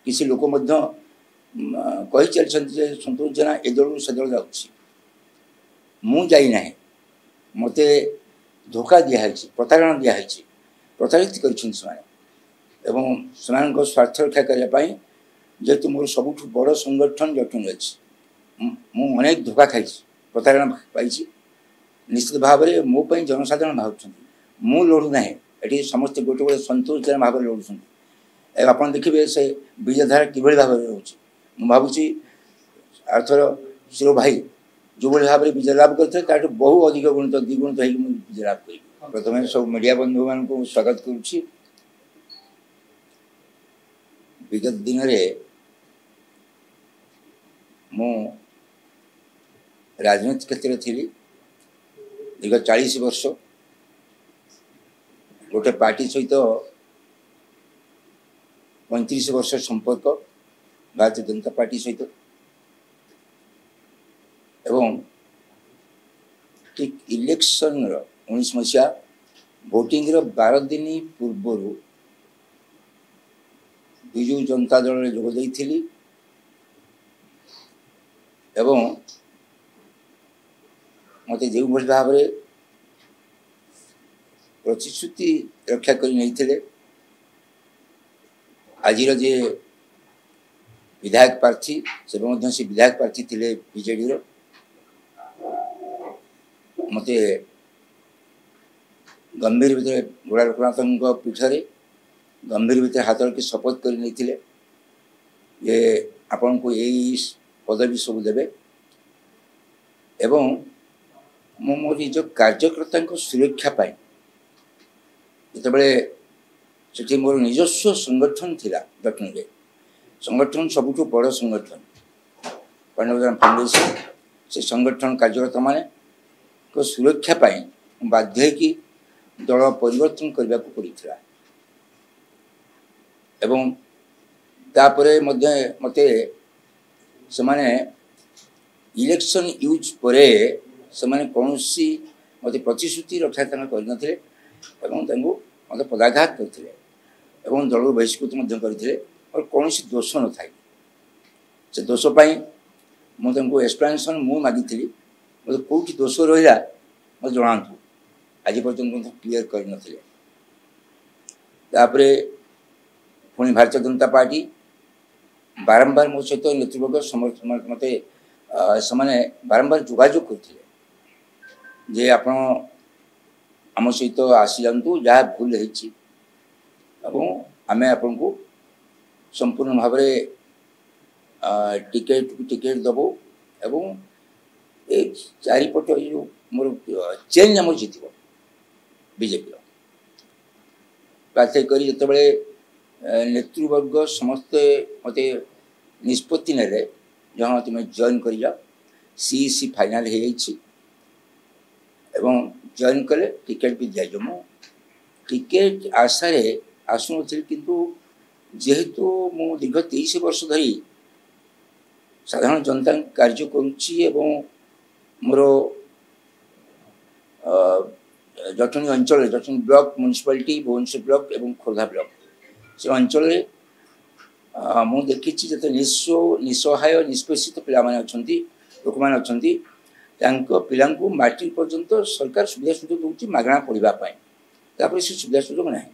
किसी लोक कही चलते संतोष जेना ए दल से दल जाऊँगी मु जाना मत धोखा दिखाई प्रतारण दिखाई प्रताड़ित कर स्वार्थ रक्षा करने जेहेतु मोर सबुठ बड़ संगठन जटन अच्छी अनेक धोखा खाई प्रतारण पाई निश्चित भाव में मोप जनसाधारण भावुं मु लड़ू ना ये समस्त गोटे गोटे संतोष जेना भाव लड़ुं आप देखिए से विजयधारा किभली भाव में रोचे मुझे आरथर शिरो भाई जो भाव में विजय लाभ करते बहु अधिक गुणित द्विगुणित हो विजय लाभ करी प्रथम सब मीडिया बंधु मान स्वागत करुच्ची विगत दिन में मु राजनीति क्षेत्र थी दीर्घ 40 वर्ष गोटे पार्टी सहित 35 वर्ष संपर्क भारतीय जनता पार्टी सहित एवं ठीक इलेक्शन 19 मसीहा भोटिंग 12 दिन पूर्व विजु जनता दल में जोग देइथिली एवं मत जो भाव में प्रतिश्रुति रक्षा कर नहीं आज जे विधायक प्रार्थी से विधायक प्रार्थी थे बीजेडी मत गंभीर भितर गोड़ा लोकनाथ पीठरे गंभीर भितर हाथ रखी शपथ कर नहीं ये आपण को यही पदवी सब देवे एवं मो मोर निज कार्यकर्ता सुरक्षा पाई जिते मोर निजस्व संगठन थिला दक्षिण में संगठन सबुठ बड़ संगठन पांडवदान फाउंडेशन से संगठन कार्यकर्ता माने को सुरक्षा पाई बाध्य कि दल परिवर्तन करने को पड़ा एवं तापरे मते से माने इलेक्शन यूज परे से माने कौनसी मते प्रतिश्रुति रक्षा करनथिले एवं मत पदाघात करते दल बहिष्कृत करते और कौन दोष न था से दोष मुझे एक्सप्लेनेशन मु मागी मतलब कौटी दोष रहा मत जनातु आज पर्यटन क्लीयर कर नथिले पुणी भारतीय जनता पार्टी बारंबार मो सहित नेतृवर्ग समर्थन मत से बारंबार जोगाजोग करते जे आप आम सहित आसी जातु जहाँ भूल है आम आपन को संपूर्ण भाव में टिकेट दबू एवं ये चारिपट जो मोर चेंज आम जीत बीजेपी प्रार्थी कर जिते नेतृवर्ग समस्ते मत निष्पत्ति ने जहाँ तुम जॉइन कर जाओ सीईसी फाइनाल हो एवं जॉइन कले टिकेट भी दिजाव मु टिकेट आशारे आसुन किंतु जेहेतु मु दीर्घ 23 वर्ष धरी साधारण जनता कार्य करुच्ची एवं मोर जटनी अंचल Jatni block municipality Bhubaneswar block एवं खोर्धा ब्लॉक से अंचल मु देखी जिते निस्सहाय निष्पेषित पिला लोक मैंने अच्छा पिला मैट्रिक पर्यंत सरकार सुविधा सुजोग दूसरी मागणा पढ़ाई से सुविधा सुजोग ना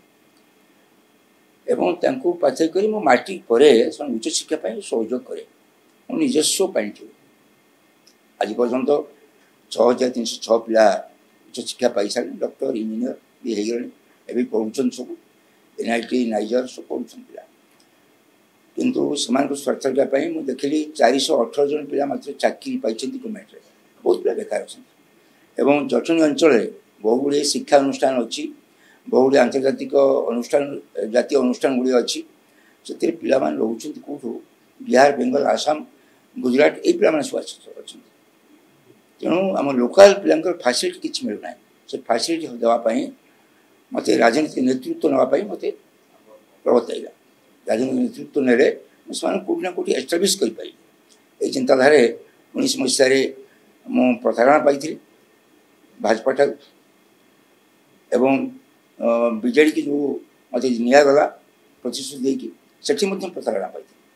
एवं पाथई कर मैट्रिक पर उच्च शिक्षा सहयोग करे निजस्व पाई आज पर्यंत 6306 पिला उच्च शिक्षा पाई सारे डॉक्टर इंजीनियर भी हो गए पढ़ुन सब NIT नाइजर सब पढ़ुन पिला किंतु से स्वार्थ रखापी मुझे देखिली 418 जन पिला मात्र चाकरी पाई गवर्नमेंट बहुत पिला बेकार अच्छा जटनी अंचल बहु गुड़े शिक्षा अनुष्ठान अच्छी बहु गुड़े आंतर्जातिक अनुष्ठान जातीय अनुष्ठान गुड़ी अच्छी से पिला रोच कौटू बिहार बेंगल आसाम गुजरात ये पिला सब अच्छा तेणु आम लोकाल पिला फैसिलिटी किसी मिलूना से फैसिलिटी देवाई मत राजनीतिक नेतृत्व नापी मत प्रवर्तला राजनीतिक नेतृत्व ने कौटना कौटी एस्टाब्लीश कर चिंताधारे 19 मसीह मु प्रतारणा पाई भाजपा ठार एवं बीजेडी की जो मत निगला प्रतिश्रुति देकी प्रतारणा पाई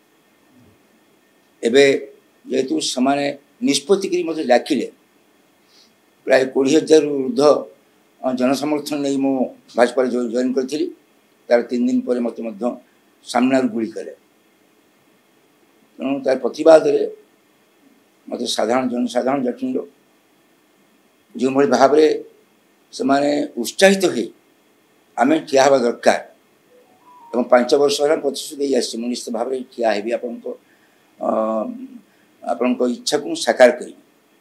एबे जेहेतु समाने निष्पत्ति करी मते डाकिले प्राय 20,000 ऊर्ध जनसमर्थन नहीं मो भाजपा जॉइन करी तार 3 दिन पर मत सामना गुली कले तेणु तार प्रतिवाद मत साधारण जनसाधारण जटनी जो भाव से उत्साहित हो आम ठिया हवा दरकार और 5 वर्ष है प्रतिश्रुति आसी निश्चित भाव में ठिया हेबी आपण इच्छा को साकार करी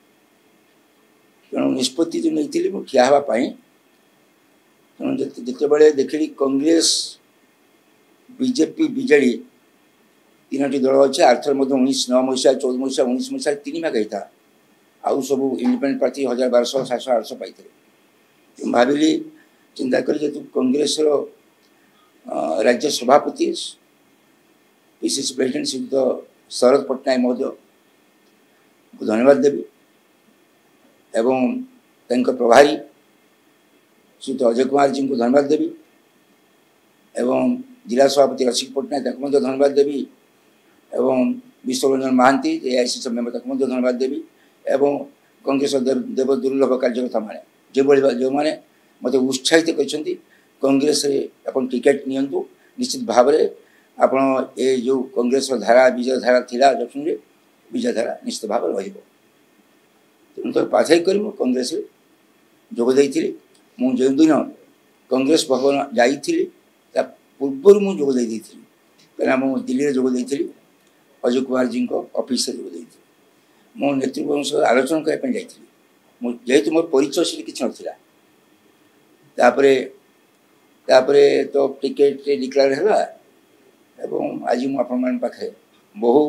तेणु निष्पत्ति जो नहीं मुझे ठिया हाँवाई तेणु जिते देखिली कांग्रेस बीजेपी बीजेडी 3टी दल अच्छे आर्थर 19 मसीहा 14 मसीहा 19 मसीहा 3 भाग होता आउ सब इंडिपेंडेंट पार्टी 1200 700 800 पाई भाविली चिंता कर जेतु कांग्रेस राज्य सभापति पीसीसी प्रेसिडेंट श्रीयुक्त शरद पट्टनायक महोदय को धन्यवाद देवी एवं प्रभारी श्रीयुक्त अजय कुमार जी को धन्यवाद देवी एवं जिला सभापति रसिक पट्टनायक धन्यवाद देवी एवं विश्वरंजन महांती एआईसी मेम्बर धन्यवाद देवी एवं कांग्रेस देव दुर्लभ कार्यकर्ता मैंने जो मैंने मत उत्साहित कर कांग्रेस अपन टिकेट नियंतु निश्चित भाव में आपण ये जो कांग्रेस धारा विजय धारा थिला जखुन विजय धारा निश्चित भाव रही तो पाथई कर कांग्रेस जोगद मुझे दिन कांग्रेस भवन जाइली पूर्व मुझे जोगद कहीं मुझे दिल्ली जोगद अजय कुमार जी ऑफिस जोगद मो नेतृत्व सह आलोचना करने जेहेतु मोर परिचय से किसी नापर तो टिकेट डिक्लेयर है एवं आज मुझे पाखे बहु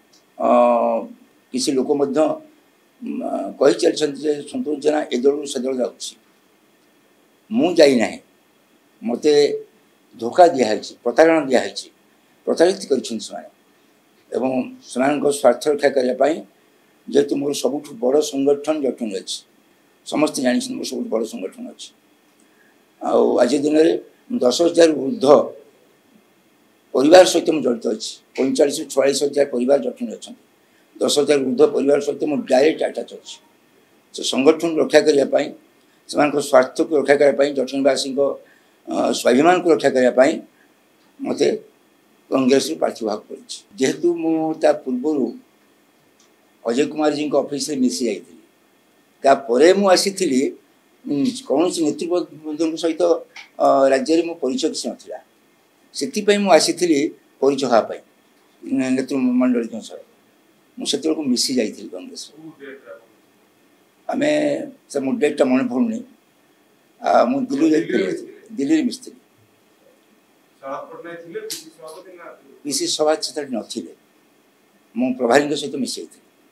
किसी लोक कही चलते संतोष जेना ए दल से दल जाना मत धोखा दिखाई प्रतारणा दिखाई प्रताड़ित कर स्वार्थ रक्षा करने जेहेतु मोर सब बड़ संगठन जटुन अच्छी समस्ते जानी मोर सब बड़ संगठन अच्छी आज दिन में 10,000 ऊर्ध परिवार सहित मुझे जड़ित अच्छी 45-46,000 परिवार जटुन अच्छा 10,000 ऊर्ध परिवार सहित मुझे डायरेक्ट अटैच अच्छी से संगठन रक्षा करने से स्वार्थ को रक्षा करने जटुनवासी स्वाभिमान को रक्षा करने मत कांग्रेस प्रार्थी भाग करेतु मुझे पूर्व अजय कुमार जी ऑफिस मिसी जापर मुझे कौन नेतृत्व सहित राज्य में परिचय किसी नाला से मुझे परिचय हाँपाई नेतृमंडल सह मुझे मिसी जाइए कांग्रेस आम से मो डेटा मन पड़ूनी मुझे दिल्ली मिसती पीसी सभा से नी मु प्रभारी सहित मिसी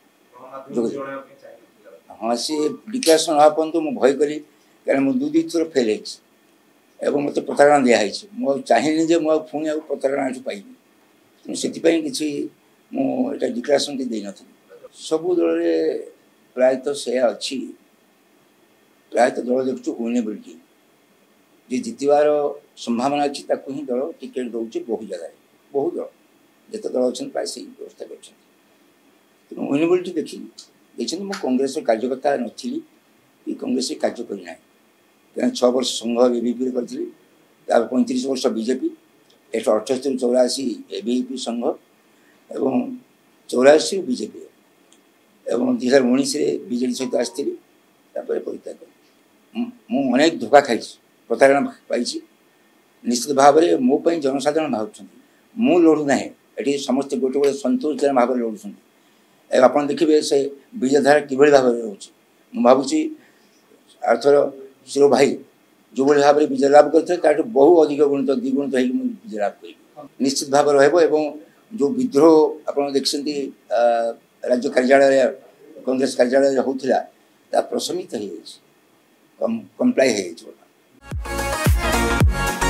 हाँ सी डिक्लेरेसन हाँ तो मुझे भय करी कारण मुझे 2 थर फेल हो मत प्रतारणा दिखाई मुझे चाहिए जे मुझे पुणी प्रतारणा पाइबी तेणु से किसी मुझे डिक्लेरेसन दे नी सबू दल प्रायतः से अच्छी प्रायतः दल देखु विनेबिलिटी जी जितबार संभावना अच्छी ही दल टिकेट दौर बहु जगह बहु दल जिते दल अच्छा प्राय से व्यवस्था कर तेणु विनेबिलिटी देखी मु कांग्रेस कार्यकर्ता नी कि कांग्रेस कार्य करना कहीं 6 वर्ष संघ एबीपी करी 35 वर्ष बीजेपी 178-84 एबीपी संघ एवं 84 बीजेपी एवं 2019 बीजेडी सहित आसती परित्याग मुझे धोखा खाई प्रतारणा पाई निश्चित भाव में मोपाई जनसाधारण भावुं मु लड़ूना ये समस्त गोटे गोटे संतोष जन भाव में लड़ुं आप देखिए से विजय धारा कि भाव में रोचे मुझे भावुँ आर्थर शिरो भाई जो भाव में विजय लाभ करते बहु अधिक गुणित द्विगुणित विजय लाभ कर निश्चित भाव रहा जो विद्रोह आप देखते राज्य कार्यालय कांग्रेस कार्यालय होता प्रशमित हो कम्प्लाई हो।